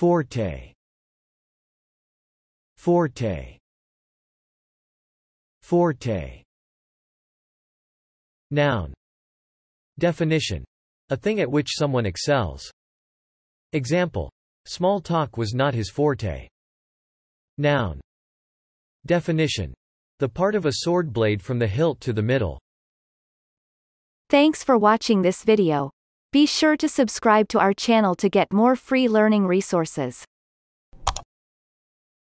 forte, forte, forte. Noun. Definition: a thing at which someone excels. Example: small talk was not his forte. Noun. Definition: the part of a sword blade from the hilt to the middle. Thanks for watching this video. Be sure to subscribe to our channel to get more free learning resources.